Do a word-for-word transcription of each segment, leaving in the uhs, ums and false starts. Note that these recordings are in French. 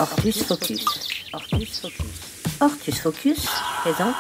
Ortus Focus. Ortus Focus. Ortus Focus présente.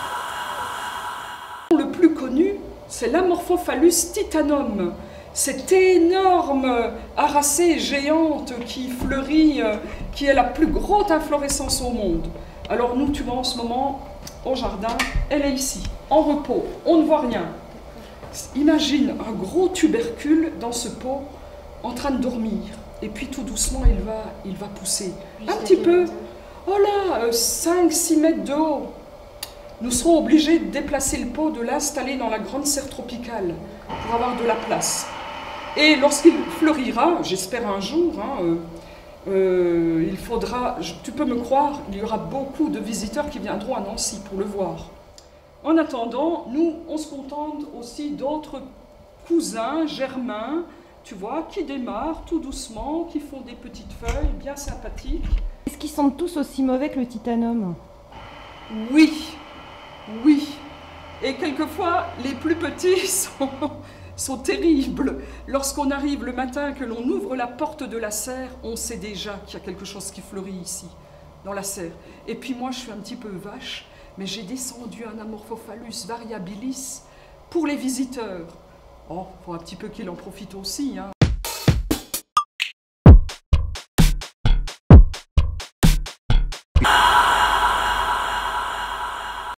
Le plus connu, c'est l'Amorphophallus titanum. Cette énorme aracée géante qui fleurit, qui est la plus grosse inflorescence au monde. Alors nous, tu vois, en ce moment, au jardin, elle est ici, en repos, on ne voit rien. Imagine un gros tubercule dans ce pot, en train de dormir. Et puis tout doucement, il va, il va pousser. Un petit peu, oh là, cinq six mètres de haut. Nous serons obligés de déplacer le pot, de l'installer dans la grande serre tropicale pour avoir de la place. Et lorsqu'il fleurira, j'espère un jour, hein, euh, euh, il faudra, je, tu peux me croire, il y aura beaucoup de visiteurs qui viendront à Nancy pour le voir. En attendant, nous, on se contente aussi d'autres cousins germains, tu vois, qui démarrent tout doucement, qui font des petites feuilles bien sympathiques. Est-ce qu'ils sentent tous aussi mauvais que le titanum? Oui, oui. Et quelquefois, les plus petits sont, sont terribles. Lorsqu'on arrive le matin, que l'on ouvre la porte de la serre, on sait déjà qu'il y a quelque chose qui fleurit ici, dans la serre. Et puis moi, je suis un petit peu vache, mais j'ai descendu un Amorphophallus variabilis pour les visiteurs. Oh, il faut un petit peu qu'il en profite aussi, hein.